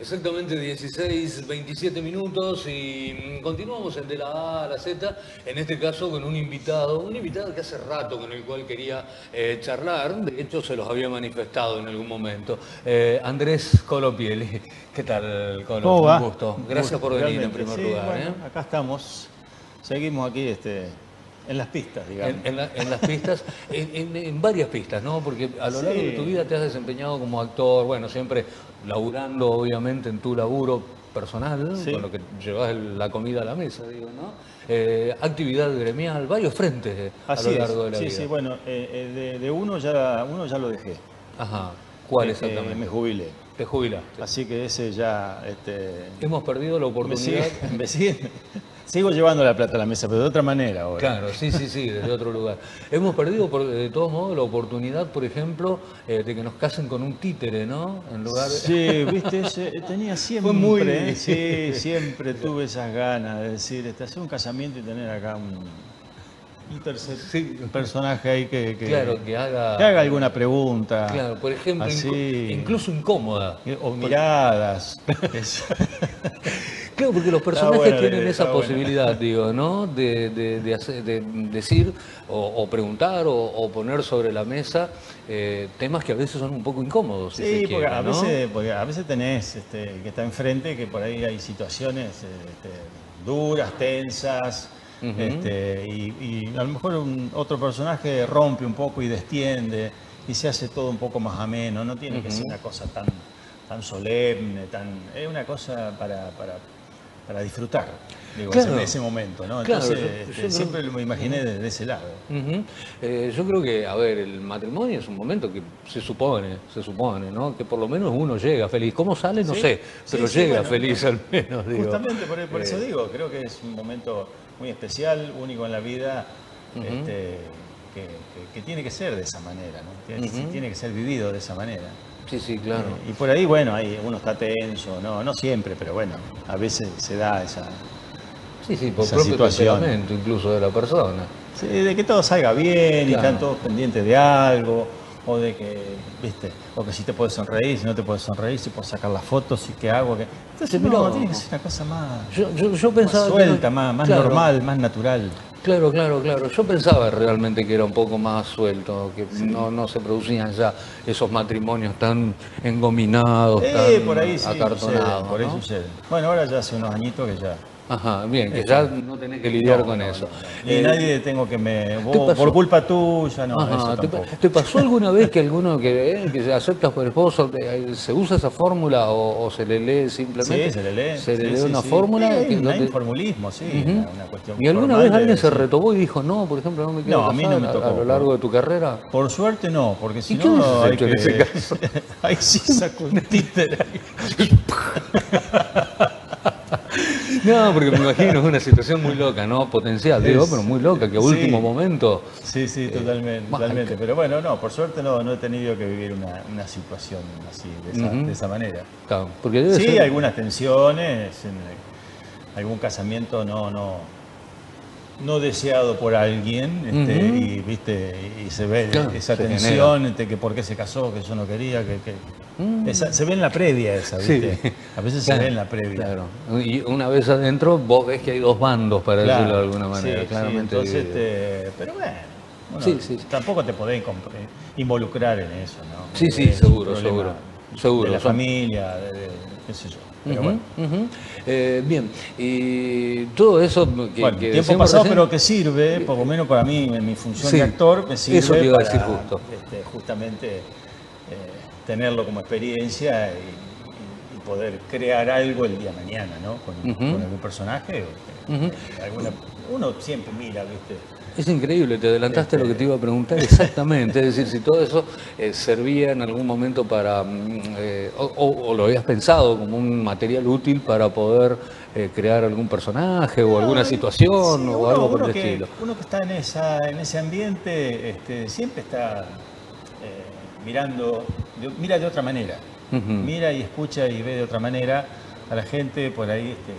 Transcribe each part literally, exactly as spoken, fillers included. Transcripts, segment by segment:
Exactamente dieciséis, veintisiete minutos y continuamos en De la A a la Z, en este caso con un invitado, un invitado que hace rato con el cual quería eh, charlar, de hecho se los había manifestado en algún momento, eh, Andrés Colopieli. ¿Qué tal, Colo? ¿Cómo va? Un gusto. Gracias por venir en primer sí, lugar. Bueno, ¿eh? acá estamos, seguimos aquí este, en las pistas, digamos. En, en, la, en las pistas, en, en, en varias pistas, ¿no? Porque a lo largo Sí. de tu vida te has desempeñado como actor, bueno, siempre laburando obviamente en tu laburo personal, Sí. con lo que llevas el- la comida a la mesa, digo, ¿no? Eh, actividad gremial, varios frentes eh, a Así lo es. largo de la Sí, vida. sí, bueno, eh, eh, de, de uno ya uno ya lo dejé. Ajá, ¿cuál Eh, exactamente? eh, me jubilé. Te jubilaste. Así que ese ya, este, Hemos perdido la me oportunidad. sigue, me sigue- sigo llevando la plata a la mesa, pero de otra manera ahora. Claro, sí, sí, sí, desde otro lugar. Hemos perdido, por, de todos modos, la oportunidad, por ejemplo, eh, de que nos casen con un títere, ¿no? En lugar de... Sí, viste, ese- tenía siempre, muy- ¿eh? Sí, siempre tuve esas ganas de decir, este, hacer un casamiento y tener acá un, un tercer Sí. personaje ahí que, que, Claro, que haga... que haga alguna pregunta. Claro, por ejemplo, así, inco- incluso incómoda. o miradas. Es- Claro, porque los personajes buena la tienen idea, esa está buena. posibilidad, digo, ¿no? De, de- de hacer- de decir o, o preguntar o, o poner sobre la mesa eh, temas que a veces son un poco incómodos. Si Sí, se porque quiere, a ¿no? veces, porque a veces tenés este, que está enfrente, que por ahí hay situaciones este, duras, tensas, Ujú. este, y, y a lo mejor un- otro personaje rompe un poco y destiende y se hace todo un poco más ameno. No tiene que ser una cosa tan, tan solemne, tan, es una cosa para, para, para disfrutar, digo, Claro. en ese momento, ¿no? Claro, Entonces, yo- este, yo creo- siempre lo imaginé desde ese lado. Ujú. Eh, yo creo que, a ver, el matrimonio es un momento que se supone, se supone, ¿no? Que por lo menos uno llega feliz. ¿Cómo sale? No Sí, sé, sí, pero sí, llega bueno, feliz al menos, digo. Justamente por, por eso Eh, digo, creo que es un momento muy especial, único en la vida, este, que, que- que tiene que ser de esa manera, ¿no? Tiene, Ujú. tiene que ser vivido de esa manera. Sí, sí, claro. Eh, y por ahí, bueno, ahí uno está tenso, no, no siempre, pero bueno, a veces se da esa... Sí, sí, por esa propio situación. temperamento incluso de la persona. Sí, de que todo salga bien y Claro. están todos pendientes de algo, o de que, viste, o que si te puedes sonreír, si no te puedes sonreír, si puedes sacar las fotos, si qué hago, que... Entonces, Sí, no, pero- tiene que ser una cosa más... Yo, yo, yo más pensaba que suelta, no- más, más claro, normal, más natural. Claro, claro, claro. Yo pensaba realmente que era un poco más suelto, que no, no se producían ya esos matrimonios tan engominados, Eh, tan por ahí sí, acartonados. sucede, por ahí ¿no? sucede. Bueno, ahora ya hace unos añitos que ya... Ajá, bien, que ya no tenés que lidiar No, con no, eso. no, no. Ni Eh, nadie tengo que me... vos, pasó? por culpa tuya, no, Ajá, eso ¿te, pa- tampoco. te pasó alguna vez que alguno que, eh, que se acepta por esposo, eh, se usa esa fórmula o, o se le lee simplemente? Sí, se le lee. Se le sí, lee sí, una sí. fórmula. Sí, hay, que un- hay donde- un formulismo, sí, Ujú. una, una cuestión ¿Y alguna formal vez de alguien se decir- retobó y dijo, no, por ejemplo, no me quiero No, a mí no me casar a- tocó, a lo largo de tu carrera? Por suerte no, porque si ¿Y qué no hubieses hay hecho en ese que... caso? Ahí sí saco un títere. No, porque me imagino es una situación muy loca, ¿no? Potencial, digo, Es- pero muy loca, que a sí. último momento. Sí, sí, totalmente, bah, totalmente. Pero bueno, no, por suerte no, no he tenido que vivir una, una situación así, de esa, Ujú. de esa manera. Claro, porque debe Sí, ser. algunas tensiones, en algún casamiento no, no, no deseado por alguien, este, Ujú. y viste, y se ve Claro, esa se tensión, este, que por qué se casó, que yo no quería, que, que- esa- se ve en la previa esa, Mm. Sí. ¿viste? A veces Claro, se ve en la previa. Claro. Y una vez adentro, vos ves que hay dos bandos, para Claro, decirlo de alguna manera, sí, sí, claramente. entonces, divididos. este, pero bueno, uno Sí, sí. tampoco te podés comp- eh, involucrar en eso, ¿no? Sí, sí, Es un seguro, problema seguro, seguro, De la son- familia, de, de- qué sé yo. Pero Ujú, bueno. ujú. Eh, bien, y todo eso que, Bueno, que tiempo decíamos pasado, recién- pero que sirve, por lo menos para mí, en mi función Sí, de actor, me sirve eso te iba a para decir justo. este, justamente eh, tenerlo como experiencia y, y poder crear algo el día de mañana, ¿no? Con, Ujú. con algún personaje. o, Ujú. eh, alguna- uno siempre mira, ¿viste? Es increíble, te adelantaste a lo que te iba a preguntar exactamente, es decir, si todo eso eh, servía en algún momento para, mm, eh, o, o- o lo habías pensado como un material útil para poder eh, crear algún personaje o alguna No, situación sí, o uno- algo por uno el que- estilo. Uno que está en, esa, en ese ambiente este, siempre está eh, mirando, de- mira de otra manera. Ujú. Mira y escucha y ve de otra manera a la gente por ahí. Este,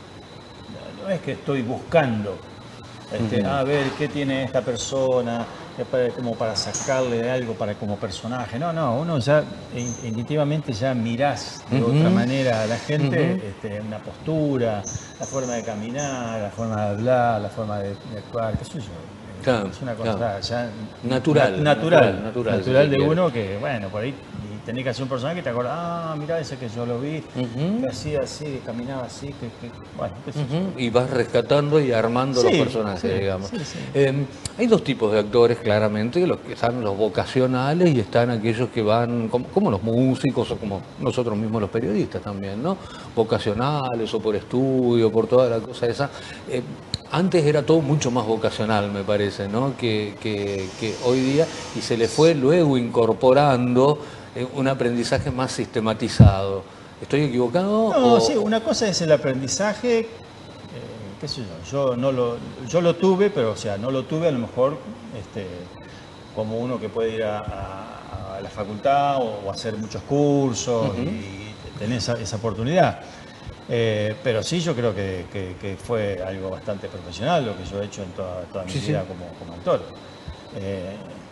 no, no es que estoy buscando este, Ujú. a ver qué tiene esta persona, es para, como para sacarle algo para como personaje. No, no, uno ya instintivamente ya mirás de uh-huh. otra manera a la gente, uh-huh. este, una postura, la forma de caminar, la forma de hablar, la forma de, de actuar, qué sé yo. Claro, es una cosa claro. ya natural, natural, natural, natural, natural de uno que, bueno, por ahí tenés que hacer un personaje que te acordás, ah, mirá ese que yo lo vi, uh-huh. que hacía así, que caminaba así, que, que bueno, qué sé uh-huh. Y vas rescatando y armando sí, los personajes, sí, digamos. Sí, sí. Eh, hay dos tipos de actores, claramente, los que están los vocacionales y están aquellos que van, como, como los músicos o como nosotros mismos los periodistas también, ¿no? Vocacionales o por estudio, por toda la cosa esa. Eh, Antes era todo mucho más vocacional, me parece, ¿no? Que, que, que hoy día, y se le fue luego incorporando un aprendizaje más sistematizado. ¿Estoy equivocado? No, o... sí, una cosa es el aprendizaje, eh, qué sé yo, yo, no lo, yo lo tuve, pero o sea, no lo tuve a lo mejor este, como uno que puede ir a, a, a la facultad o, o hacer muchos cursos uh-huh. y, y tener esa, esa oportunidad. Eh, pero sí, yo creo que, que, que fue algo bastante profesional lo que yo he hecho en toda, toda mi sí, vida sí. Como, como actor. Eh,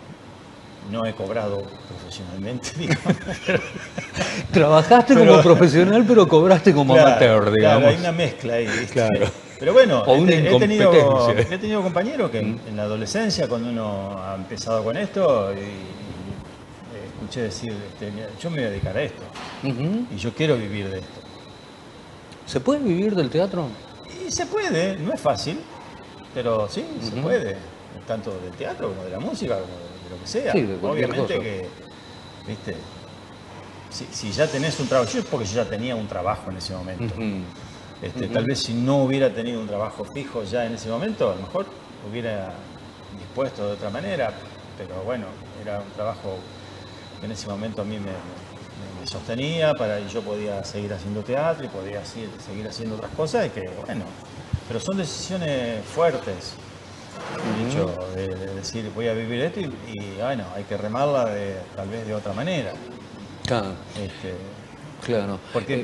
no he cobrado profesionalmente, digamos. Pero, Trabajaste pero, como profesional, pero cobraste como claro, amateur, digamos. Claro, hay una mezcla ahí. ¿Viste? Claro. Pero bueno, o una he, he, tenido, he tenido compañeros que mm. en la adolescencia, cuando uno ha empezado con esto, y, y escuché decir, este, yo me voy a dedicar a esto. Uh-huh. Y yo quiero vivir de esto. ¿Se puede vivir del teatro? Y se puede, no es fácil, pero sí, uh-huh. se puede. Tanto del teatro como de la música, como de lo que sea. Sí, de Obviamente cosa. que, viste, si, si ya tenés un trabajo, yo es porque yo ya tenía un trabajo en ese momento. Uh-huh. Este, uh-huh. Tal vez si no hubiera tenido un trabajo fijo ya en ese momento, a lo mejor hubiera dispuesto de otra manera, pero bueno, era un trabajo que en ese momento a mí me, me, me sostenía para y yo podía seguir haciendo teatro y podía seguir, seguir haciendo otras cosas y que bueno, pero son decisiones fuertes. El hecho de, de decir voy a vivir esto y, y bueno, hay que remarla de, tal vez de otra manera. Claro. Este, claro. Porque eh,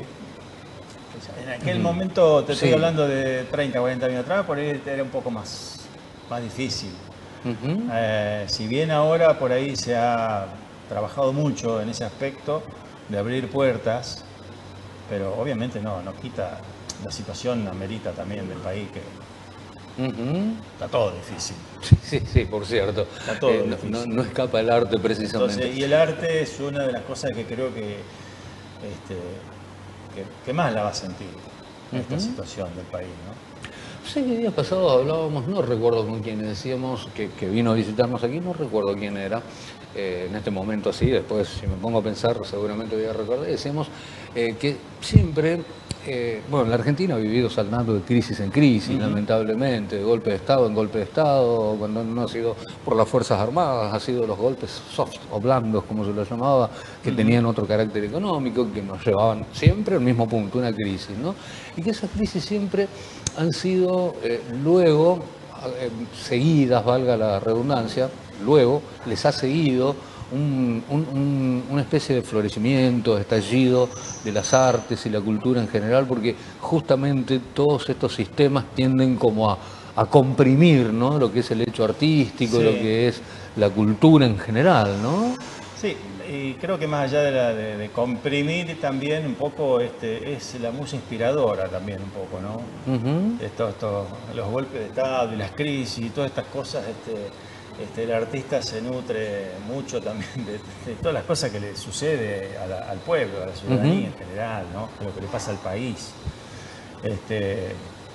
en aquel uh-huh. momento, te estoy sí. hablando de treinta, cuarenta años atrás, por ahí era un poco más, más difícil. Uh-huh. Eh, si bien ahora por ahí se ha trabajado mucho en ese aspecto de abrir puertas, pero obviamente no, no quita, la situación amerita también del país que uh-huh. está todo difícil. Sí, sí, sí, por cierto. Está todo eh, difícil. No, no escapa el arte precisamente. Entonces, y el arte es una de las cosas que creo que, este, que, que más la va a sentir en uh-huh. esta situación del país, ¿no? Sí, días pasados hablábamos, no recuerdo con quién decíamos que, que vino a visitarnos aquí, no recuerdo quién era. Eh, en este momento sí, después si me pongo a pensar seguramente voy a recordar, decíamos eh, que siempre, eh, bueno, la Argentina ha vivido saltando de crisis en crisis, uh-huh. lamentablemente, de golpe de Estado en golpe de Estado, cuando no ha sido por las Fuerzas Armadas, ha sido los golpes soft o blandos, como se los llamaba, que uh-huh. tenían otro carácter económico, que nos llevaban siempre al mismo punto, una crisis, ¿no? Y que esas crisis siempre han sido eh, luego, eh, seguidas, valga la redundancia, luego les ha seguido un, un, un, una especie de florecimiento, de estallido de las artes y la cultura en general, porque justamente todos estos sistemas tienden como a, a comprimir, ¿no?, lo que es el hecho artístico, sí. lo que es la cultura en general, ¿no? Sí, y creo que más allá de, la, de, de comprimir también un poco este, es la música inspiradora también un poco, ¿no? Uh-huh. Esto, esto, los golpes de Estado y las crisis y todas estas cosas, este, este, el artista se nutre mucho también de, de todas las cosas que le sucede a la, al pueblo, a la ciudadanía uh-huh. en general, ¿no? De lo que le pasa al país. Este,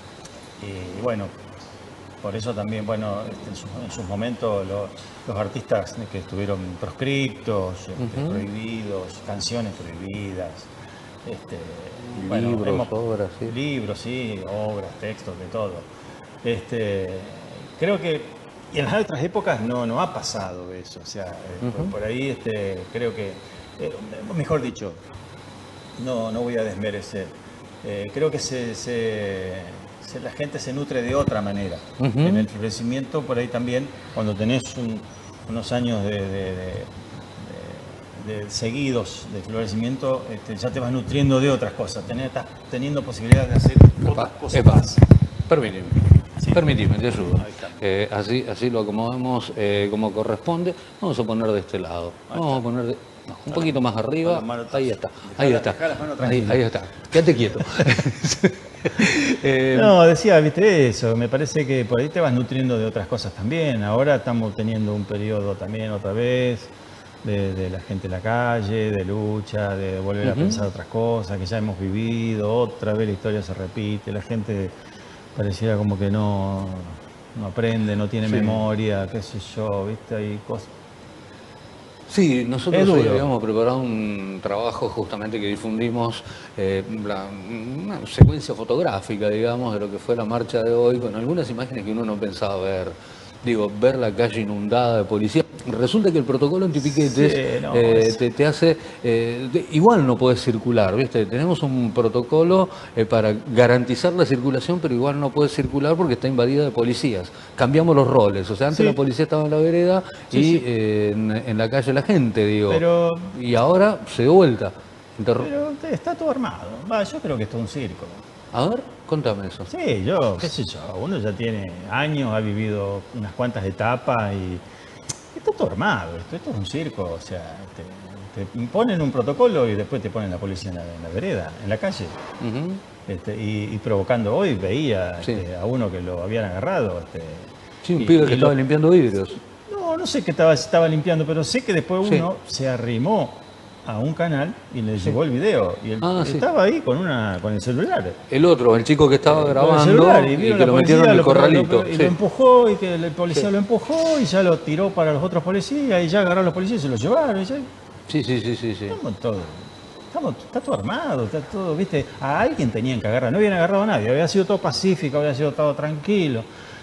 y bueno, por eso también, bueno, este, en, sus, en sus momentos los, los artistas que estuvieron proscriptos, este, uh-huh. prohibidos, canciones prohibidas, este, bueno, libros, hemos, obras, sí. libros, sí, obras, textos, de todo. Este, creo que y en las otras épocas no, no ha pasado eso, o sea, uh-huh. por, por ahí este, creo que, eh, mejor dicho, no, no voy a desmerecer, eh, creo que se, se la gente se nutre de otra manera. Uh-huh. En el florecimiento, por ahí también, cuando tenés un, unos años de, de, de, de, de seguidos de florecimiento, este, ya te vas nutriendo de otras cosas, tenés, estás teniendo posibilidades de hacer otras cosas más. Permíteme. Sí. Permitime, te ayudo. Ahí está. Eh, así, así lo acomodamos eh, como corresponde. Vamos a poner de este lado. Ahí Vamos está. a poner de- no, un poquito más arriba. Con las manos Ahí atrás. está. Dejá Ahí la- está. dejá las manos Ahí, tranquilas. ahí está. Quédate quieto. Eh, No, decía, viste eso, me parece que por ahí te vas nutriendo de otras cosas también. Ahora estamos teniendo un periodo también otra vez de, de la gente en la calle, de lucha, de volver a Ujú. pensar otras cosas que ya hemos vivido, otra vez la historia se repite, la gente pareciera como que no, no aprende, no tiene Sí. memoria, qué sé yo, viste, hay cosas. Sí, nosotros Es hoy duro. habíamos preparado un trabajo justamente que difundimos, eh, la- una secuencia fotográfica, digamos, de lo que fue la marcha de hoy, con algunas imágenes que uno no pensaba ver. Digo, ver la calle inundada de policía. Resulta que el protocolo antipiquetes Sí, no, eh, es- te, te hace... eh, de- igual no puedes circular, ¿viste? Tenemos un protocolo eh, para garantizar la circulación, pero igual no puedes circular porque está invadida de policías. Cambiamos los roles. O sea, antes Sí. la policía estaba en la vereda Sí, y sí. eh, en, en la calle la gente, digo. Pero- Y ahora se dio vuelta. Interro- Pero está todo armado. Va, yo creo que esto es un circo. A ver, contame eso. Sí, yo, qué sé yo, uno ya tiene años, ha vivido unas cuantas etapas y está todo armado, esto, esto es un circo, o sea, te, te imponen un protocolo y después te ponen la policía en la, en la vereda, en la calle. Ujú. Este, y, y provocando hoy, veía Sí. este, a uno que lo habían agarrado. Este, Sí, un y- pibe y que estaba lo- limpiando vidrios. No, no sé qué estaba, si estaba limpiando, pero sé que después Sí. uno se arrimó a un canal y le llevó el video. Y él Ah, sí. estaba ahí con, una, con el celular. El otro, el chico que estaba Con el grabando celular, y, vino que la lo metieron en el lo- corralito. lo- y Sí. lo empujó y que el policía Sí. lo empujó y ya lo tiró para los otros policías y ya agarraron a los policías y se los llevaron. Y ya, Sí, sí, sí, sí, sí. estamos todos, estamos, está todo armado, está todo, viste, a alguien tenían que agarrar, no habían agarrado a nadie, había sido todo pacífico, había sido todo tranquilo.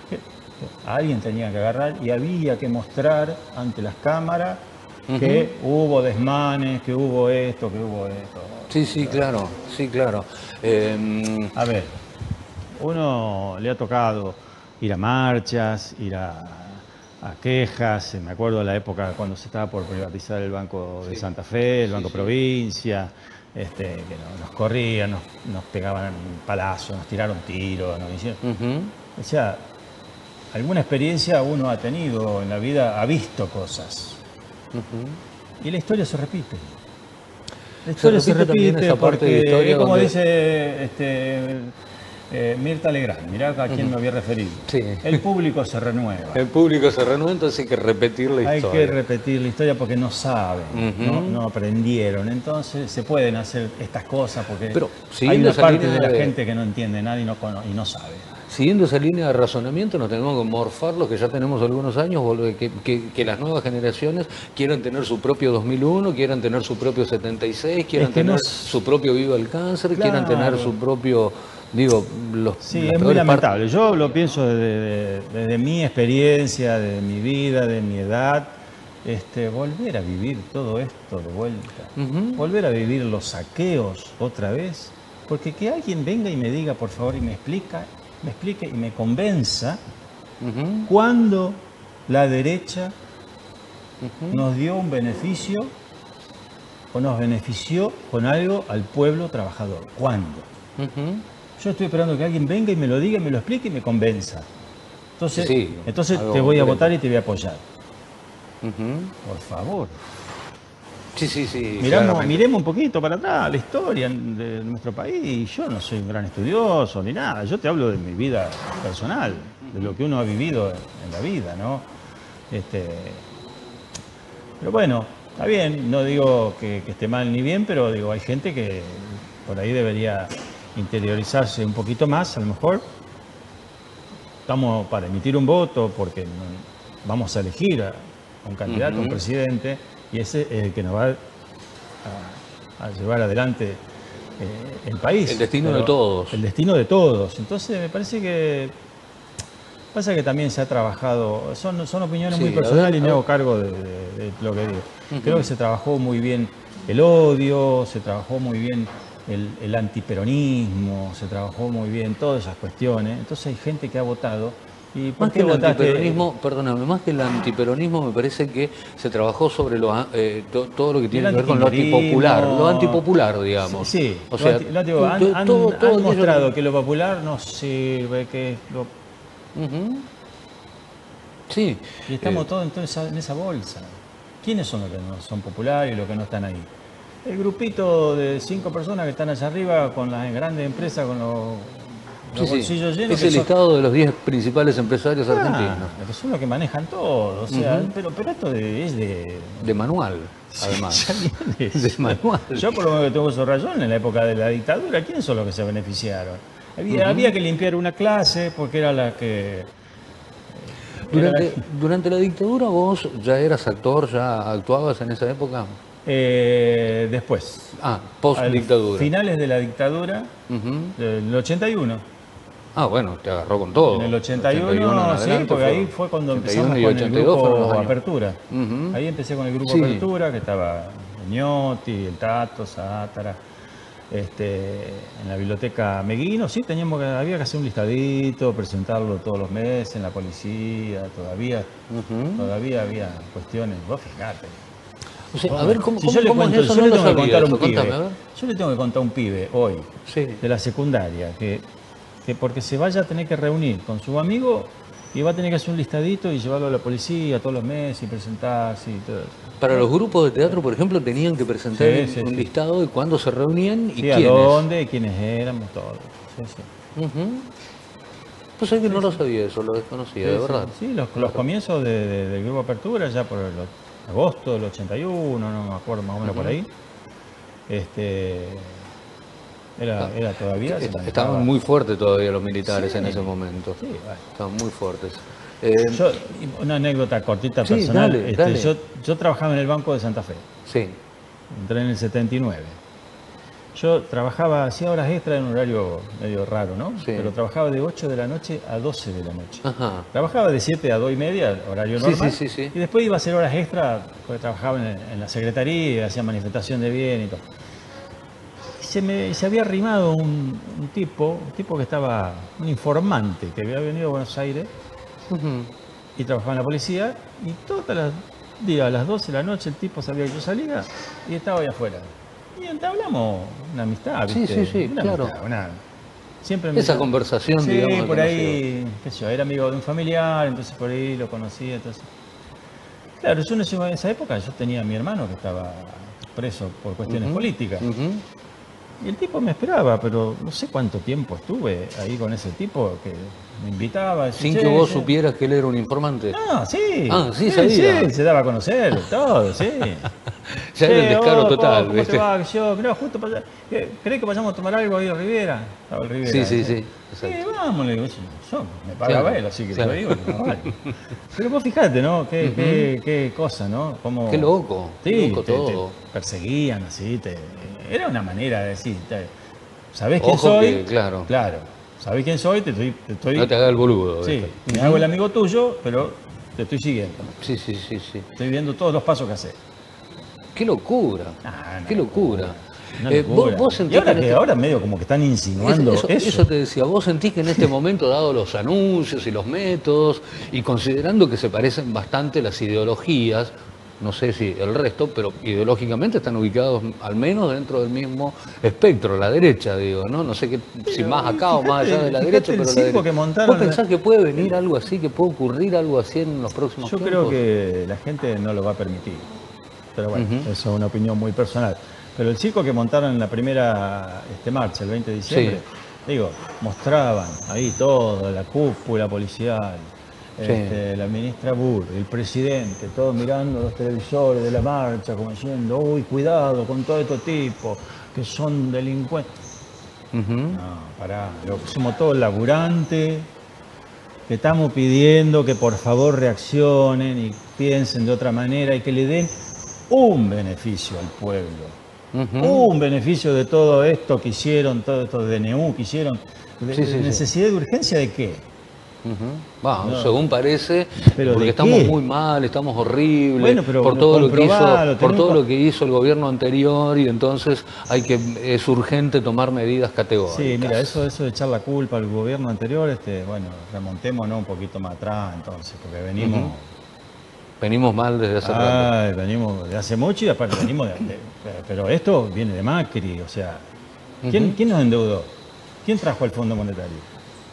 A alguien tenían que agarrar y había que mostrar ante las cámaras que hubo desmanes, que hubo esto, que hubo esto. Sí, sí, claro, sí, claro. Eh, A ver, uno le ha tocado ir a marchas, ir a, a quejas, me acuerdo de la época cuando se estaba por privatizar el Banco de Santa Fe, el Banco sí. Provincia, este, que no- nos corrían, nos, nos pegaban palazos, nos tiraron tiros, nos hicieron... ujú. O sea, alguna experiencia uno ha tenido en la vida, ha visto cosas. Y la historia se repite. La historia se repite también repite, esa parte de porque, historia como donde- dice este, eh, Mirta Legrand, mirá a quién me había referido. Sí. El público se renueva. El público se renueva, entonces hay que repetir la Hay historia. que repetir la historia porque no saben, Ujú. no, no aprendieron. Entonces se pueden hacer estas cosas porque Pero, hay siguiendo una esa parte de línea la de- gente que no entiende nada y no, cono- y no sabe. Siguiendo esa línea de razonamiento, nos tenemos que morfar los que ya tenemos algunos años, volver- que, que- que las nuevas generaciones quieran tener su propio dos mil uno, quieran tener su propio setenta y seis, quieran Es que no tener s- su propio Viva el Cáncer, quieran Claro. tener su propio, digo, los Sí, las es muy peores partes- lamentable. Yo lo pienso desde, desde mi experiencia, de mi vida, de mi edad. Este, volver a vivir todo esto de vuelta. Ujú. Volver a vivir los saqueos otra vez. Porque que alguien venga y me diga, por favor, y me explica, me explique y me convenza Ujú, cuándo la derecha ujú. nos dio un beneficio o nos benefició con algo al pueblo trabajador. ¿Cuándo? Ujú. Yo estoy esperando que alguien venga y me lo diga, me lo explique y me convenza. Entonces, Sí, sí, entonces algo te voy a concreto. votar y te voy a apoyar. Ujú. Por favor. Sí, sí, sí. Miramos, claramente. miremos un poquito para atrás la historia de nuestro país. Yo no soy un gran estudioso ni nada. Yo te hablo de mi vida personal, de lo que uno ha vivido en la vida, ¿no? Este, pero bueno, está bien. No digo que, que esté mal ni bien, pero digo, hay gente que por ahí debería interiorizarse un poquito más, a lo mejor. Estamos para emitir un voto porque no- vamos a elegir a un candidato, a un Ujú. presidente, y ese es el que nos va a, a llevar adelante eh, el país. El destino de Pero todos. El destino de todos. Entonces me parece que pasa que también se ha trabajado, son, son opiniones Sí, muy a personales ver, y me a hago ver. cargo de, de- de lo que digo. Ujú. Creo que se trabajó muy bien el odio, se trabajó muy bien el, el antiperonismo, se trabajó muy bien todas esas cuestiones. Entonces hay gente que ha votado. ¿Y por Más qué que el votaste? antiperonismo, perdóname, más que el antiperonismo me parece que se trabajó sobre lo, a- eh, to- todo lo que tiene El que ver con lo antikirchnerismo. antipopular, lo antipopular, digamos. Sí, o lo sea, anti- lo anti- to- han, to- han- todo- han todo aquello mostrado que- que lo popular no sirve, que lo, Ujú. Sí. Y estamos eh, todos entonces en esa bolsa. ¿Quiénes son los que no son populares y los que no están ahí? El grupito de cinco personas que están allá arriba con las grandes empresas, con los, sí, los sí. bolsillos llenos, Es que el son, listado de los diez principales empresarios ah, argentinos. que son los que manejan todo. O sea, Ujú. pero, pero esto de- es de... De manual, Ya además. viene De eso. manual. Yo por lo menos que tengo esos rayones en la época de la dictadura, ¿quiénes son los que se beneficiaron? Había, Ujú. había que limpiar una clase porque era la que... Era la Durante, durante la dictadura vos ya eras actor, ya actuabas en esa época. Eh, después, Ah, post al dictadura. finales de la dictadura, del ochenta y uno. Ah, bueno, te agarró con todo. En el ochenta y uno, ochenta y uno en sí, adelante porque fue- ahí fue cuando ochenta y uno empezamos y con el ochenta y dos fueron los grupo años. Apertura. Ujú. Ahí empecé con el grupo Sí. Apertura, que estaba Ñotti, el Tato, Sátara. Este, en la biblioteca Meguino, sí, teníamos que, había que hacer un listadito, presentarlo todos los meses en la policía, todavía, Ujú. todavía había cuestiones, vos fijate. O sea, a ver, ¿cómo, Si cómo, yo le cómo cuento, es eso? yo No le lo tengo que sabía contar a eso. un pibe, Contame, a ver. yo le tengo que contar a un pibe hoy, Sí. de la secundaria, que, que porque se vaya a tener que reunir con su amigo y va a tener que hacer un listadito y llevarlo a la policía todos los meses y presentarse y todo eso. Para los grupos de teatro, por ejemplo, tenían que presentar Sí, un, sí, un sí. listado de cuándo se reunían y Sí, a quiénes. dónde, quiénes éramos, todo. Sí, sí. Ujú. Pues es que no lo sabía eso, lo desconocía, Sí, de sí, verdad. sí, los, los comienzos de- de- del grupo Apertura, ya por el o- agosto del ochenta y uno, no me acuerdo, más o menos por ahí. Este, era, era todavía. se Est- manejaba. Estaban muy fuertes todavía los militares Sí. en ese momento. Sí, bueno. Estaban muy fuertes. Eh, Yo, una anécdota cortita Sí, personal. dale, este, dale. Yo, yo trabajaba en el Banco de Santa Fe, sí. entré en el setenta y nueve. Yo trabajaba, hacía horas extras en un horario medio raro, ¿no? Sí. Pero trabajaba de ocho de la noche a doce de la noche. Ajá. Trabajaba de siete a dos y media, horario Sí, normal. sí, sí, sí. Y después iba a hacer horas extras, porque trabajaba en, en la secretaría, hacía manifestación de bien y todo. Y se me se había arrimado un, un tipo, un tipo que estaba, un informante, que había venido a Buenos Aires Ujú. y trabajaba en la policía. Y todos los días, a las doce de la noche, el tipo sabía que yo salía y estaba ahí afuera. Y entablamos una amistad, Sí, ¿viste? sí, sí, Una claro. amistad, una- Siempre me- Esa conversación, sí, digamos, por que ahí, qué sé yo, era amigo de un familiar, entonces por ahí lo conocía, entonces... Claro, yo en ese- en esa época yo tenía a mi hermano que estaba preso por cuestiones Ujú, políticas. ujú. Y el tipo me esperaba, pero no sé cuánto tiempo estuve ahí con ese tipo que me invitaba. decía, Sin "Che, que vos che". supieras que él era un informante. No, sí. Ah, sí, sabía. sí, se daba a conocer, todo, sí. Ya era el Che, descaro oh, total, ¿cómo ¿viste? te va? Yo, no, justo para ¿Crees que vayamos a tomar algo ahí a Rivera? Estaba el Rivera. Sí, sí, ¿sí? sí, Sí, exacto. vamos, le digo, yo, yo me pagaba Claro, él, así que claro. te digo, no vale. Pero vos fijate, ¿no? Qué, qué, qué cosa, ¿no? Cómo, Qué loco, qué sí, loco te, te todo. perseguían, así, te, era una manera de decir, te- ¿sabés quién Ojo soy? que, claro. Claro, ¿sabés quién soy? Te estoy, te estoy No te hagas el boludo. sí, ¿viste? me hago el amigo tuyo, pero te estoy siguiendo. Sí, sí, sí, sí. Estoy viendo todos los pasos que haces. Qué locura. Ah, una Qué locura. Una Eh, locura. vos, vos y sentís ahora, que en que este- ahora medio como que están insinuando eso, eso. eso te decía, vos sentís que en este momento, dado los anuncios y los métodos, y considerando que se parecen bastante las ideologías, no sé si el resto, pero ideológicamente están ubicados al menos dentro del mismo espectro, la derecha, digo, ¿no? No sé qué, si más acá o más allá de la fíjate derecha, el pero la circo derecha. que montaron ¿Vos la- pensás que puede venir algo así, que puede ocurrir algo así en los próximos Yo tiempos? creo que la gente no lo va a permitir. Pero bueno, Ujú. eso es una opinión muy personal. Pero el circo que montaron en la primera este, marcha, el veinte de diciembre, digo, mostraban ahí todo, la cúpula policial, Sí. este, la ministra Burr, el presidente, todos mirando los televisores de la marcha, como diciendo, uy, cuidado con todos estos tipos que son delincuentes. Ujú. No, pará, lo que somos todos laburantes, que estamos pidiendo que por favor reaccionen y piensen de otra manera y que le den un beneficio al pueblo. Ujú. Un beneficio de todo esto que hicieron, todo esto de D N U que hicieron. ¿De, Sí, sí, de sí. necesidad de urgencia de qué? Ujú. Va, No. según parece, ¿Pero porque de estamos qué? muy mal, estamos horribles, Bueno, pero por todo lo que hizo, comprobalo, por tenés todo un- lo que hizo el gobierno anterior y entonces hay que es urgente tomar medidas categóricas. Sí, mira, eso, eso de echar la culpa al gobierno anterior, este, bueno, remontémonos un poquito más atrás entonces, porque venimos... Ujú. Venimos mal desde hace rato. Ay, venimos de hace mucho y aparte venimos de, de- pero esto viene de Macri, o sea, ¿quién, Ujú. ¿quién nos endeudó? ¿Quién trajo el Fondo Monetario?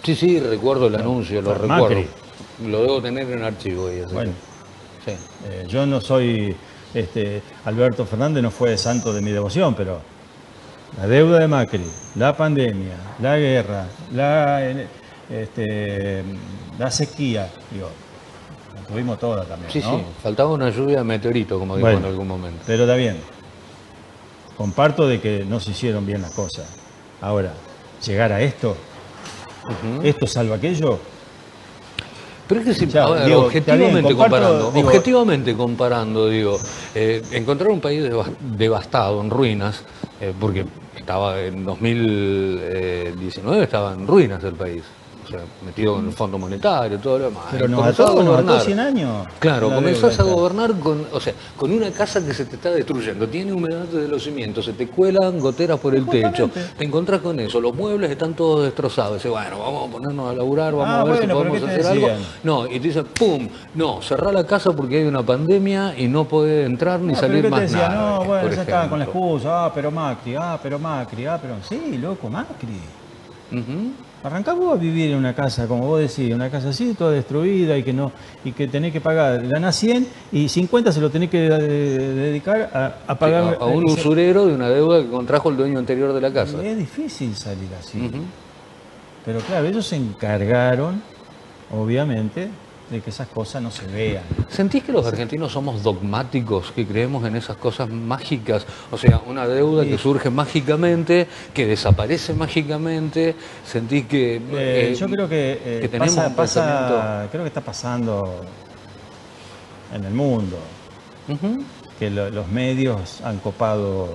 Sí, sí, recuerdo el anuncio, lo recuerdo. Macri. Lo debo tener en archivo ahí. Así Bueno, que, sí. eh, yo no soy, este, Alberto Fernández no fue santo de mi devoción, pero la deuda de Macri, la pandemia, la guerra, la, este, la sequía, digo, la tuvimos toda también, Sí, ¿no? sí, faltaba una lluvia de meteorito, como dijo Bueno, en algún momento. pero está bien. Comparto de que no se hicieron bien las cosas. Ahora, llegar a esto, Ujú. esto salva aquello. Pero es que si, O sea, a ver, digo, objetivamente está bien, comparto, comparando, digo- objetivamente comparando, digo, eh, encontrar un país deva- devastado, en ruinas, eh, porque estaba en dos mil diecinueve estaba en ruinas el país, o sea, metido en el Fondo Monetario, todo lo demás. Pero Y nos comenzás ató, a nos ató gobernar. cien años. Claro, la comenzás deuda a esta. gobernar con, o sea, con una casa que se te está destruyendo, tiene humedad de los cimientos, se te cuelan goteras por el techo, Justamente. te encontrás con eso, los muebles están todos destrozados, dices, bueno, vamos a ponernos a laburar, vamos Ah, a ver bueno, si pero podemos ¿qué te hacer algo. decían? No, y te dicen, pum, no, cerrá la casa porque hay una pandemia y no puede entrar ni No, salir pero ¿qué más te decía? nada. No, bueno, por ya estaban con la ejemplo. excusa, ah, pero Macri, ah, pero Macri, ah, pero... Sí, loco, Macri. Ujú. Arrancá vos a vivir en una casa, como vos decís, una casa así, toda destruida y que no y que tenés que pagar, ganás cien y cincuenta se lo tenés que eh, dedicar a, a Sí, pagar... a, a un ese- usurero de una deuda que contrajo el dueño anterior de la casa. Y es difícil salir así. Ujú. Pero claro, ellos se encargaron, obviamente, de que esas cosas no se vean. ¿Sentís que los argentinos somos dogmáticos, que creemos en esas cosas mágicas? O sea, una deuda Sí. que surge mágicamente, que desaparece mágicamente. ¿Sentís que, Eh, eh, yo creo que, eh, que tenemos pasa, un pasa- pensamiento? creo que está pasando en el mundo, Ujú. que lo- los medios han copado,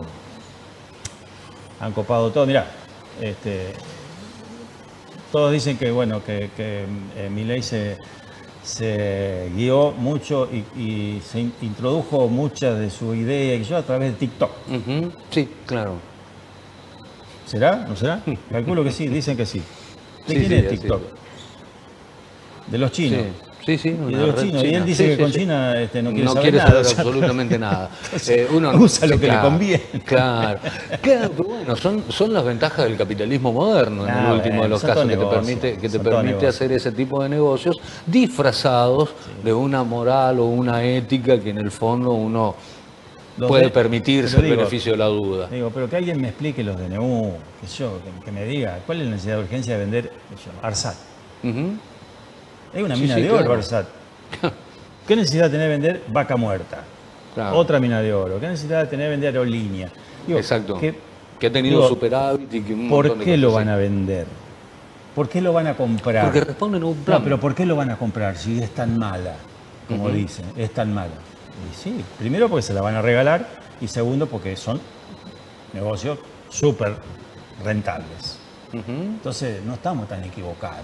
han copado todo. Mirá, este, todos dicen que bueno, que, que eh, Milei se, se guió mucho y, y se in- introdujo muchas de su idea y yo a través de TikTok. Ujú. Sí, claro. ¿Será? ¿No será? Calculo que sí, dicen que sí. ¿De Sí, quién sí, es así TikTok? es. De los chinos. Sí, sí, sí, Y de una los red chinos. Y él china. dice Sí, que sí, con sí. China este, no quiere No saber quiere nada. saber o sea, absolutamente nada. entonces, Eh, uno usa lo sí, que claro, le conviene. Claro, claro, pero bueno, son, son las ventajas del capitalismo moderno en Ah, el último bueno, de los son casos, todo que te negocio, permite, que te son todo permite negocio. hacer ese tipo de negocios disfrazados de una moral o una ética que en el fondo uno Los puede de- permitirse pero el digo, beneficio de la duda. Digo, pero que alguien me explique los D N U, que yo, que, que me diga, ¿cuál es la necesidad de urgencia de vender qué sé yo, Arsat? Ujú. Es una Sí, mina sí, de claro. oro, Arsat. ¿Qué necesidad de tener de vender vaca muerta? Claro. Otra mina de oro. ¿Qué necesidad de tener de vender aerolínea? Digo, Exacto. que- Que ha tenido digo, superávit y que un ¿por montón de qué lo cosas van a así. vender? ¿Por qué lo van a comprar? Porque responden a un plan. No, pero ¿por qué lo van a comprar si es tan mala? Como Ujú. dicen, es tan mala. Y sí, primero porque se la van a regalar y segundo porque son negocios súper rentables. Ujú. Entonces no estamos tan equivocados.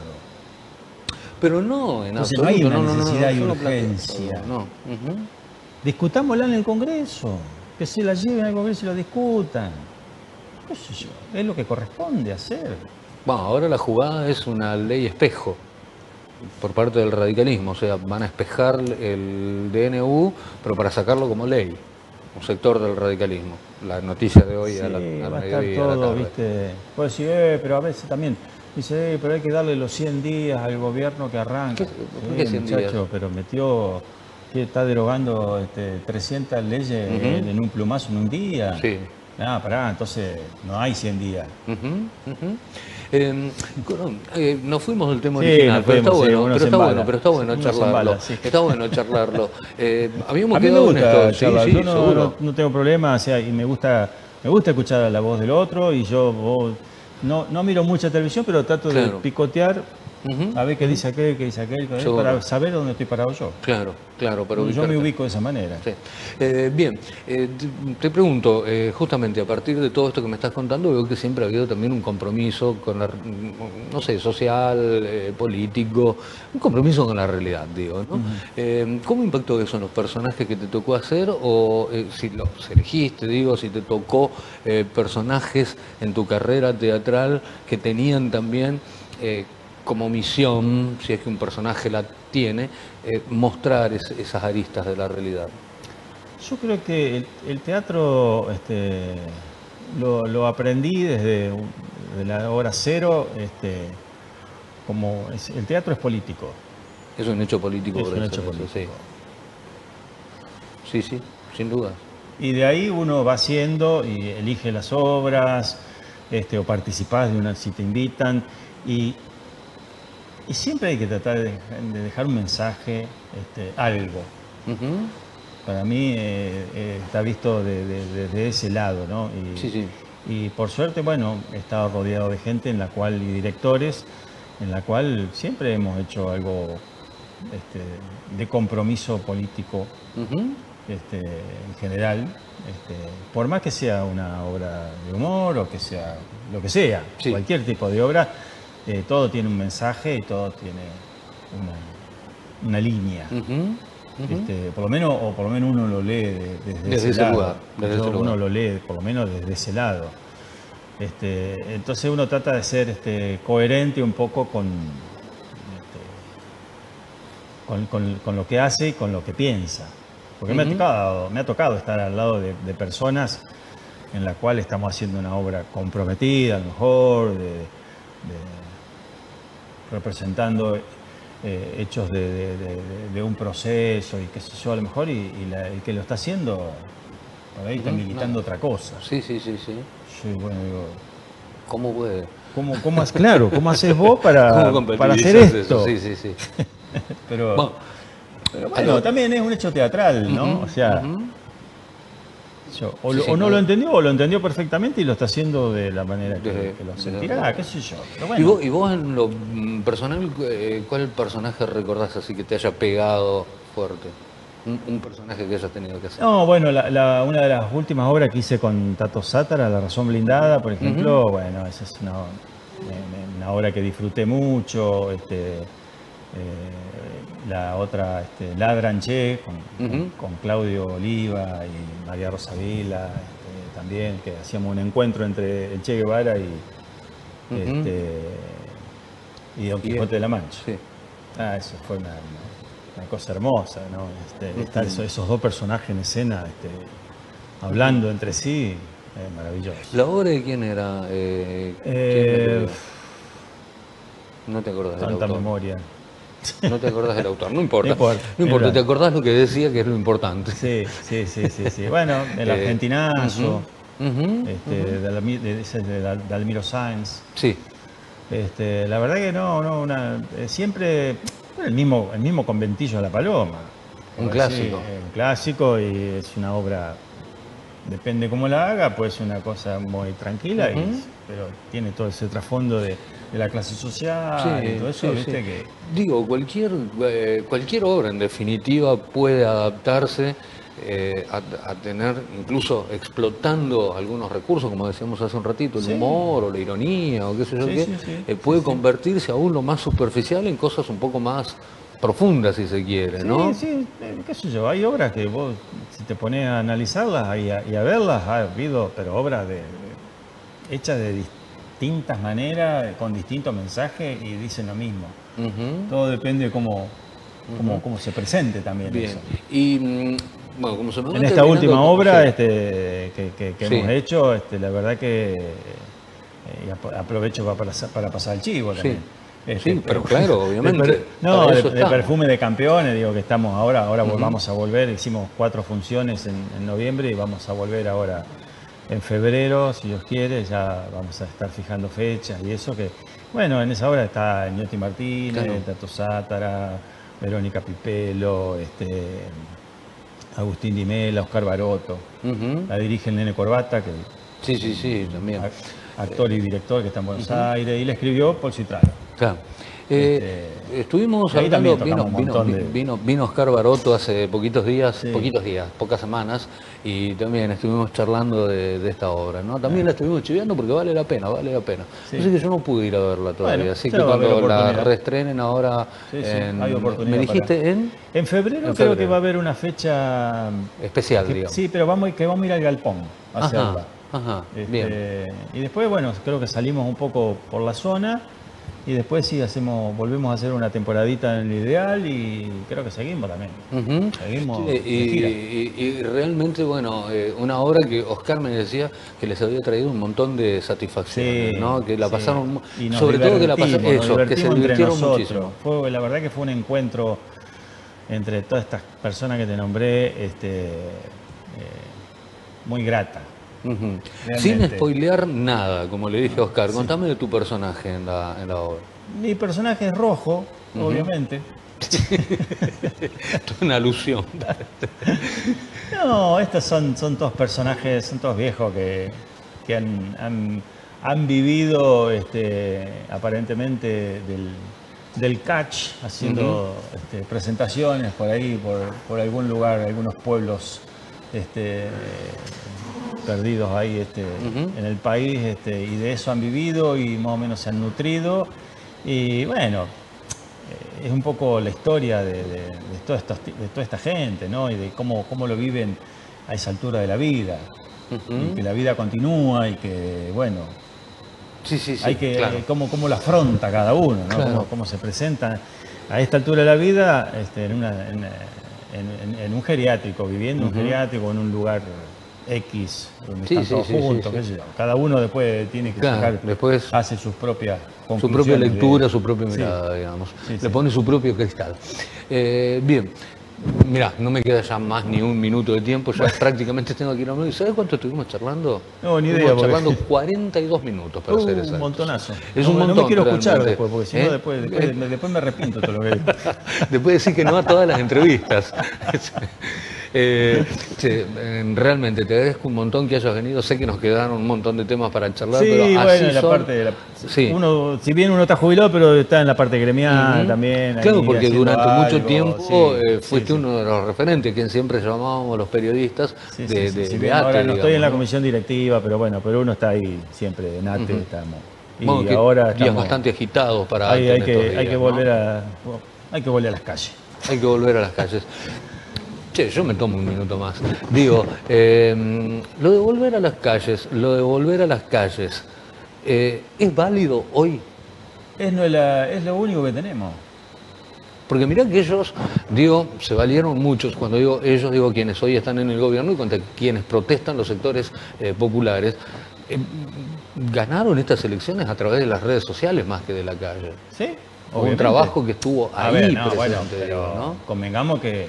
Pero no, en Entonces, no absoluto. hay una no, no, no, necesidad yo y no planteo urgencia. eso, No. Ujú. Discutámosla en el Congreso, que se la lleven al Congreso y lo discutan. ¿Qué sé yo? Es lo que corresponde hacer. Bueno, ahora la jugada es una ley espejo por parte del radicalismo, o sea, van a espejar el D N U, pero para sacarlo como ley, un sector del radicalismo. La noticia de hoy Sí, a la, a va a mediodía estar y a la todo, tarde. ¿viste? Puedo decir, eh, pero a veces también, dice, eh, pero hay que darle los cien días al gobierno que arranca. ¿Qué- Sí, por qué cien muchacho, días? pero metió, que está derogando este, trescientas leyes Ujú. en, en un plumazo en un día. Sí. Ah, pará, entonces no hay cien días. Ujú, ujú. Eh, con- eh, nos fuimos del tema Sí, original, nos pero está fuimos, sí, bueno, uno pero se está embala. bueno, pero está bueno Uno se charlarlo. embala, sí. Está bueno charlarlo. Eh, habíamos A mí me quedado en gusta esto, charlar, sí, sí, yo no, seguro. no- no tengo problema, o sea, y me gusta, me gusta escuchar la voz del otro y yo vos, no, no miro mucha televisión, pero trato Claro. de picotear Ujú. a ver qué dice aquel, qué dice aquel, qué- Seguro. para saber dónde estoy parado yo. Claro, claro, para yo me ubicarte. ubico de esa manera. Sí. Eh, bien, eh, te, te pregunto, eh, justamente a partir de todo esto que me estás contando, veo que siempre ha habido también un compromiso con la, no sé, social, eh, político, un compromiso con la realidad, digo, ¿no? Eh, ¿cómo impactó eso en los personajes que te tocó hacer o eh, si los elegiste, digo, si te tocó eh, personajes en tu carrera teatral que tenían también... eh, como misión, si es que un personaje la tiene, eh, mostrar es- esas aristas de la realidad? Yo creo que el, el teatro este, lo, lo aprendí desde un- de la hora cero, este, como es, el teatro es político. Es un hecho político. Es por un eso, hecho eso, político. Sí. sí, sí, sin duda. Y de ahí uno va haciendo y elige las obras, este, o participás de una si te invitan. Y, y siempre hay que tratar de, de dejar un mensaje, este, algo. Uh-huh. Para mí eh, eh, está visto desde de, de, de ese lado, ¿no? Y, Sí, sí. y por suerte, bueno, he estado rodeado de gente en la cual, y directores, en la cual siempre hemos hecho algo este, de compromiso político. Uh-huh. Este, en general, este, por más que sea una obra de humor o que sea lo que sea, Sí. cualquier tipo de obra, eh, todo tiene un mensaje y todo tiene una, una línea. Uh-huh. Uh-huh. Este, por lo menos, o por lo menos uno lo lee de- desde, Desde ese, ese lado. lugar, desde Yo- ese uno lugar. lo lee por lo menos desde ese lado. Este, entonces uno trata de ser este, coherente un poco con, este, con, con- con lo que hace y con lo que piensa. Porque me, ha Ujú. tocado, me ha tocado estar al lado de, de personas en la cual estamos haciendo una obra comprometida, a lo mejor, de, de- representando eh, hechos de, de- de- de un proceso y qué sé yo, a lo mejor, y, y la- el que lo está haciendo, por ahí está Ujú, militando no. otra cosa. Sí, sí, sí, sí. Sí, bueno, digo, ¿Cómo puede? ¿cómo, cómo, has- claro, ¿cómo haces vos para, ¿Cómo para hacer compatibilizas esto? eso? Sí, sí, sí. Pero, Bueno, pero a bueno, lo- también es un hecho teatral, ¿no? Ujú, O sea, ujú. yo, o, Sí, lo- sí, o no no. lo entendió o lo entendió perfectamente y lo está haciendo de la manera que, Desde- que lo desde- sentirá, qué sé yo. Pero ¿Y, bueno, vos, y vos en lo mm, personal, eh, cuál personaje recordás así que te haya pegado fuerte? Un, un personaje que hayas tenido que hacer. no, bueno, la- la- una de las últimas obras que hice con Tato Sátara, La Razón Blindada, por ejemplo, bueno, esa es una, me- una obra que disfruté mucho. Este, eh, la otra, este, Ladranché, con, con- Ujú. con Claudio Oliva y María Rosa Vila, este, también, que hacíamos un encuentro entre el Che Guevara y, Ujú. este, y Don Y Quijote el- de la Mancha. Sí. Ah, eso fue una, una- una cosa hermosa, ¿no? Este, Ujú. estar esos, esos dos personajes en escena, este, hablando entre sí, es maravilloso. ¿La obra de quién era? Eh, ¿quién la Eh, escribió? No te acordás del Tanta autor. memoria. No te acordás del autor, no importa. No importa, No importa, es te verdad. acordás lo que decía, que es lo importante. Sí, sí, sí, sí, sí. Bueno, el Eh, argentinazo, ujú, ujú, este, ujú. de, Almi- de- ese de Dal- Dalmiro Sáenz. Sí. Este, la verdad que no, no, una, eh, siempre el mismo, el mismo conventillo de la Paloma. Un Así, clásico. eh, un clásico, y es una obra, depende cómo la haga, puede ser una cosa muy tranquila, y- Ujú. pero tiene todo ese trasfondo de, de la clase social y todo eso, sí, viste sí. que... Digo, cualquier, eh, cualquier obra en definitiva puede adaptarse eh, a, a tener, incluso explotando algunos recursos, como decíamos hace un ratito, el Sí. humor o la ironía o qué sé yo Sí, qué, sí, sí, eh, sí, puede sí. convertirse aún lo más superficial en cosas un poco más profundas, si se quiere, ¿no? Sí, sí, eh, qué sé yo, hay obras que vos, si te pones a analizarlas y a, y a verlas, ha habido, pero obras de, de- hechas de distintas maneras, con distintos mensajes y dicen lo mismo. Ujú. Todo depende de cómo, cómo, cómo se presente también Bien. eso. Y mm, bueno, como se me va En esta terminando última el- obra sí. este, que, que- que Sí. hemos hecho, este, la verdad que, eh, y ap- aprovecho para, para- para pasar el chivo Sí. también. Este, Sí, pero claro, de obviamente, per- no, para de, eso de estamos. perfume de campeones, digo que estamos ahora, ahora Ujú. vamos a volver, hicimos cuatro funciones en, en noviembre y vamos a volver ahora en febrero, si Dios quiere, ya vamos a estar fijando fechas y eso que, bueno, en esa obra está Ñoti Martínez, Claro. Tato Sátara, Verónica Pipelo, este, Agustín Di Mela, Oscar Baroto. Ujú. La dirige el Nene Corbata, que Sí, sí, sí, también. ac- actor y director que está en Buenos Aires, y la escribió Paul Citrano. Claro. Eh, Este, estuvimos ahí hablando, también vino, tocamos un vino, montón de- vino, vino Oscar Baroto hace poquitos días, Sí. poquitos días, pocas semanas, y también estuvimos charlando de, de esta obra, ¿no? También la estuvimos chiviando porque vale la pena, vale la pena. Sí. Así que yo no pude ir a verla todavía, Bueno, así ya que va a haber cuando la oportunidad. reestrenen ahora, Sí, sí, en- hay oportunidad me dijiste para- en En febrero En creo febrero. que va a haber una fecha especial, que- digamos. sí, pero vamos que vamos a ir al galpón a Ajá, hacerla. ajá, Este, bien. Y después, bueno, creo que salimos un poco por la zona Y después sí hacemos, volvemos a hacer una temporadita en el ideal y creo que seguimos también. Ujú. Seguimos Sí, de y, gira. y- y realmente, bueno, eh, una obra que Oscar me decía que les había traído un montón de satisfacciones, Sí, ¿no? Que la sí. pasaron, mu- Y nos sobre todo que la pasaron, divertimos, nos eso, que se divertimos entre divirtieron nosotros. muchísimo. Fue, la verdad que fue un encuentro entre todas estas personas que te nombré, este, eh, muy grata. Ujú. Sin Realmente. spoilear nada, como le dije a Oscar, contame de tu personaje en la, en la obra. Mi personaje es rojo, obviamente. Esto es una alusión. No, estos son, son todos personajes, son todos viejos que, que han, han, han vivido este, aparentemente del, del catch, haciendo este, presentaciones por ahí, por, por algún lugar, algunos pueblos este, perdidos ahí este, en el país, este, y de eso han vivido y más o menos se han nutrido. Y bueno, es un poco la historia de, de, de, toda, esta, de toda esta gente, ¿no? Y de cómo, cómo lo viven a esa altura de la vida. Uh-huh. Y que la vida continúa y que, bueno, sí, sí, sí, hay que, claro. cómo, cómo lo afronta cada uno, ¿no? Claro. Cómo, cómo se presenta a esta altura de la vida este, en, una, en, en, en un geriátrico, viviendo uh-huh. un geriátrico en un lugar X, donde sí, están sí, todos sí, juntos, sí, qué sí. sé yo. Cada uno después tiene que claro, sacar, después hace sus propias conclusiones. Su propia lectura, de... su propia mirada, sí. digamos. Sí, Le sí. pone su propio cristal. Eh, bien, mirá, no me queda ya más ni un minuto de tiempo, ya bueno. prácticamente tengo que ir a hablar. ¿Sabes cuánto estuvimos charlando? No, ni idea. Estuvimos porque... charlando cuarenta y dos minutos para uh, hacer eso. Un montonazo. Es no, un montón. No me quiero realmente. escuchar después, porque si ¿Eh? no, después, después, ¿Eh? me, después me arrepiento de todo lo que digo. Después decir que no a todas las entrevistas. Eh, sí, realmente te agradezco un montón que hayas venido. Sé que nos quedaron un montón de temas para charlar, sí, pero bueno, así en la son... parte de la... sí. uno, si bien uno está jubilado, pero está en la parte gremial uh-huh. también. Claro, porque durante algo. mucho tiempo sí, eh, fuiste sí, sí. uno de los referentes, quien siempre llamábamos los periodistas sí, de, sí, sí. de, si de ATE. Ahora no digamos, estoy en la ¿no? comisión directiva, pero bueno, pero uno está ahí siempre en ATE. Uh-huh. Estamos. Y bueno, ahora días estamos, bastante agitados para hay, hay, que, días, hay que volver ¿no? a hay que volver a las calles. Hay que volver a las calles. Che, yo me tomo un minuto más. Digo, eh, lo de volver a las calles, lo de volver a las calles, eh, ¿es válido hoy? Es, no la, es lo único que tenemos. Porque mirá que ellos, digo, se valieron muchos, cuando digo ellos, digo quienes hoy están en el gobierno y contra quienes protestan los sectores eh, populares, eh, ganaron estas elecciones a través de las redes sociales más que de la calle. Sí. Obviamente. Un trabajo que estuvo ahí a ver, no, presente, bueno, digo, pero ¿no? Convengamos que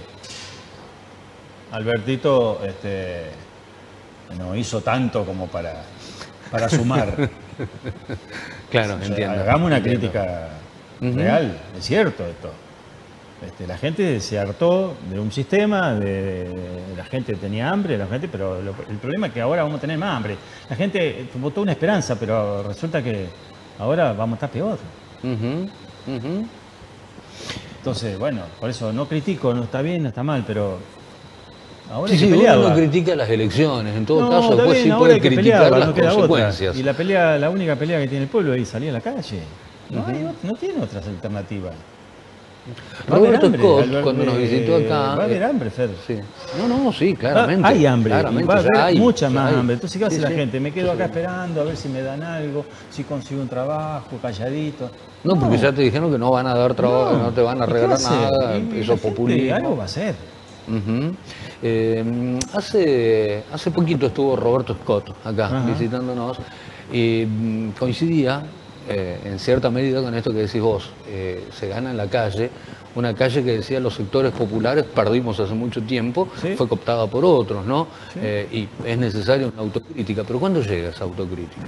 Albertito este, no hizo tanto como para, para sumar. Claro, o sea, entiendo. Hagamos una entiendo. crítica uh-huh. real, es cierto esto. Este, la gente se hartó de un sistema, de, de, la gente tenía hambre, la gente, pero lo, el problema es que ahora vamos a tener más hambre. La gente votó una esperanza, pero resulta que ahora vamos a estar peor. Uh-huh. Uh-huh. Entonces, bueno, por eso no critico, no está bien, no está mal, pero ahora sí, hay que sí, pelear. Uno no critica las elecciones, en todo no, caso después bien, sí puede criticar pelearla, las no queda consecuencias. otra. Y la pelea, la única pelea que tiene el pueblo es salir a la calle. No, uh-huh. hay, no tiene otras alternativas. Roberto hambre, Scott, Albert, cuando nos visitó acá... Va a haber hambre, Fer. Sí. No, no, sí, claramente. Va, hay hambre, claramente, va a haber hay, mucha más hay. hambre. Entonces, ¿qué hace sí, la sí. gente? Me quedo sí, acá sí. esperando a ver si me dan algo, si consigo un trabajo, calladito. No, no, porque ya te dijeron que no van a dar trabajo, no, no te van a regalar nada, eso populismo. Algo va a hacer. Uh-huh. eh, hace, hace poquito estuvo Roberto Scott acá Ajá. visitándonos y mm, coincidía eh, en cierta medida con esto que decís vos. Eh, se gana en la calle, una calle que decía los sectores populares perdimos hace mucho tiempo, ¿sí? Fue cooptada por otros, ¿no? ¿Sí? Eh, y es necesaria una autocrítica. Pero ¿cuándo llega esa autocrítica?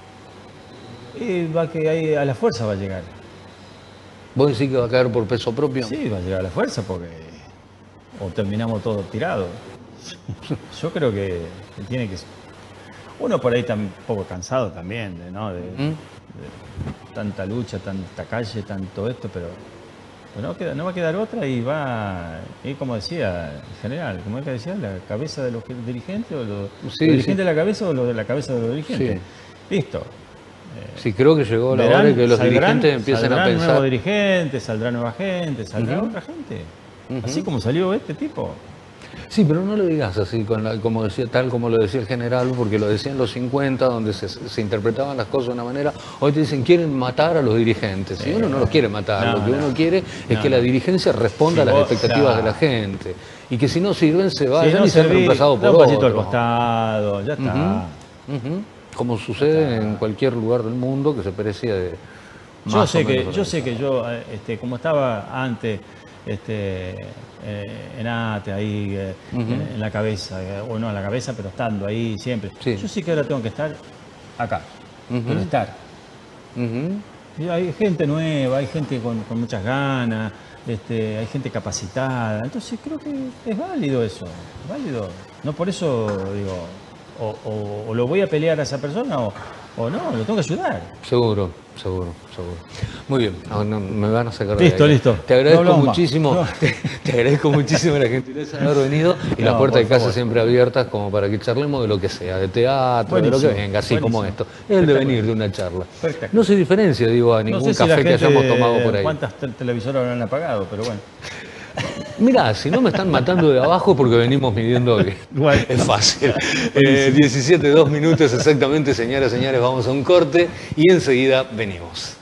Y va que ahí a la fuerza va a llegar. ¿Vos decís que va a caer por peso propio? Sí, va a llegar a la fuerza porque o terminamos todos tirados. Yo creo que, que tiene que... Uno por ahí está un poco cansado también, de, ¿no? De, ¿Mm? de tanta lucha, tanta calle, tanto esto, pero no, queda, no va a quedar otra y va, y como decía el general, como es que decía, la cabeza de los dirigentes, o los, sí, los dirigentes sí. de la cabeza o los de la cabeza de los dirigentes. Sí. Listo. Sí, creo que llegó la verán, hora de que los saldrán, dirigentes empiecen a pensar. Nuevos dirigentes, saldrá nueva gente, saldrá uh-huh. otra gente. Uh-huh. Así como salió este tipo. Sí, pero no lo digas así, con la- como decía, tal como lo decía el general, porque lo decía en los cincuenta, donde se, se interpretaban las cosas de una manera. Hoy te dicen, quieren matar a los dirigentes. Y uno no los quiere matar, No, lo que no. uno quiere es No, que la no. dirigencia responda Si a las vos- expectativas claro. de la gente. Y que si no sirven, se Si vayan no y sean serví, reemplazados da por un pasito al otros. costado, ya está. Ujú. Como sucede en cualquier lugar del mundo que se precia de. Yo más sé o que, menos yo sé que organizado. yo, eh, este, como estaba antes, este, eh, en ATE, ahí, eh, en, en la cabeza, eh, o no en la cabeza, pero estando ahí siempre. Sí. Yo sé que ahora tengo que estar acá, Ujú. pero estar. Ujú. Y hay gente nueva, hay gente con, con muchas ganas, este, hay gente capacitada. Entonces creo que es válido eso, es válido. No por eso digo, o, o- o lo voy a pelear a esa persona o, o no, lo tengo que ayudar. Seguro, seguro, seguro. Muy bien, no, no, me van a sacar de Listo, acá. listo. Te agradezco No hablamos más. muchísimo, No. te, te agradezco muchísimo la gentileza de haber venido y las No, puertas de por casa favor. siempre abiertas como para que charlemos de lo que sea, de teatro, de lo que Buenísimo, venga, así como buenísimo. esto. Es el devenir de una charla. Perfecto. No se diferencia, digo, a No ningún sé si la café que gente, hayamos tomado por ahí. cuántas te- televisoras habrán apagado, pero bueno. Mirá, si no me están matando de abajo porque venimos midiendo bien. Igual. Es fácil. Eh, diecisiete, dos minutos exactamente, señoras y señores, vamos a un corte y enseguida venimos.